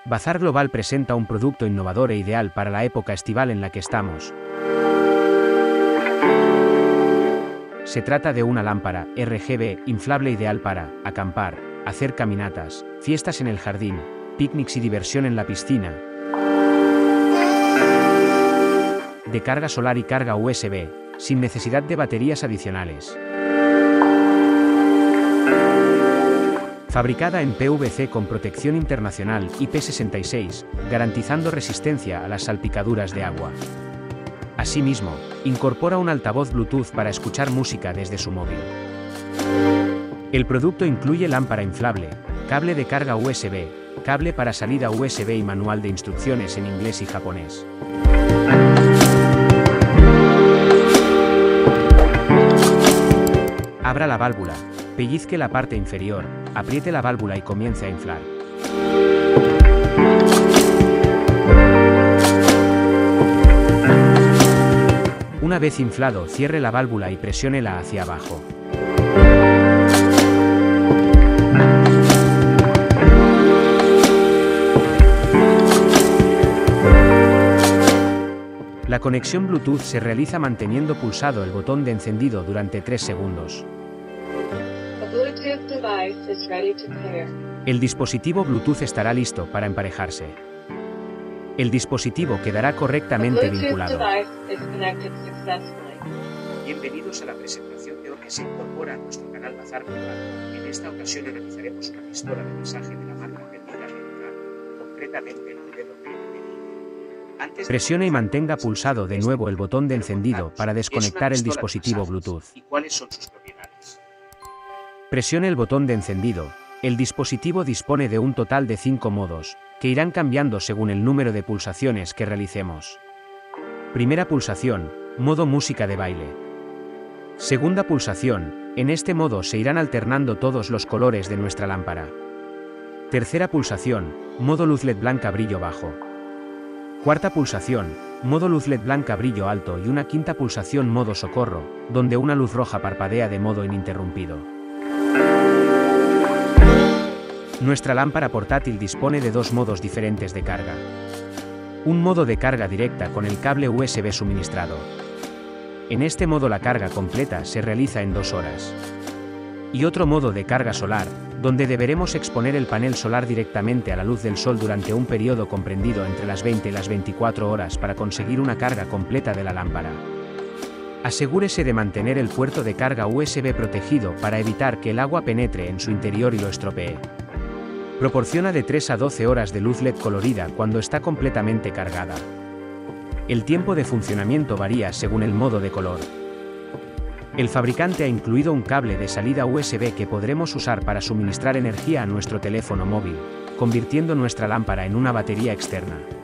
Bazar Global presenta un producto innovador e ideal para la época estival en la que estamos. Se trata de una lámpara RGB inflable ideal para acampar, hacer caminatas, fiestas en el jardín, picnics y diversión en la piscina. De carga solar y carga USB, sin necesidad de baterías adicionales. Fabricada en PVC con protección internacional IP66, garantizando resistencia a las salpicaduras de agua. Asimismo, incorpora un altavoz Bluetooth para escuchar música desde su móvil. El producto incluye lámpara inflable, cable de carga USB, cable para salida USB y manual de instrucciones en inglés y japonés. Abra la válvula, pellizque la parte inferior, apriete la válvula y comience a inflar. Una vez inflado, cierre la válvula y presiónela hacia abajo. La conexión Bluetooth se realiza manteniendo pulsado el botón de encendido durante 3 segundos. El dispositivo Bluetooth estará listo para emparejarse. El dispositivo quedará correctamente vinculado. Bienvenidos a la presentación de hoy que se incorpora a nuestro canal Bazar Global. En esta ocasión analizaremos una pistola de masaje de la marca Perdida Americana, concretamente el modelo PMDI. Presione y mantenga pulsado de nuevo el botón de encendido para desconectar el dispositivo Bluetooth. ¿Y cuáles son sus propiedades? Presione el botón de encendido. El dispositivo dispone de un total de 5 modos, que irán cambiando según el número de pulsaciones que realicemos. Primera pulsación, modo música de baile. Segunda pulsación, en este modo se irán alternando todos los colores de nuestra lámpara. Tercera pulsación, modo luz LED blanca brillo bajo. Cuarta pulsación, modo luz LED blanca brillo alto y una quinta pulsación modo socorro, donde una luz roja parpadea de modo ininterrumpido. Nuestra lámpara portátil dispone de 2 modos diferentes de carga. Un modo de carga directa con el cable USB suministrado. En este modo la carga completa se realiza en 2 horas. Y otro modo de carga solar, donde deberemos exponer el panel solar directamente a la luz del sol durante un periodo comprendido entre las 20 y las 24 horas para conseguir una carga completa de la lámpara. Asegúrese de mantener el puerto de carga USB protegido para evitar que el agua penetre en su interior y lo estropee. Proporciona de 3 a 12 horas de luz LED colorida cuando está completamente cargada. El tiempo de funcionamiento varía según el modo de color. El fabricante ha incluido un cable de salida USB que podremos usar para suministrar energía a nuestro teléfono móvil, convirtiendo nuestra lámpara en una batería externa.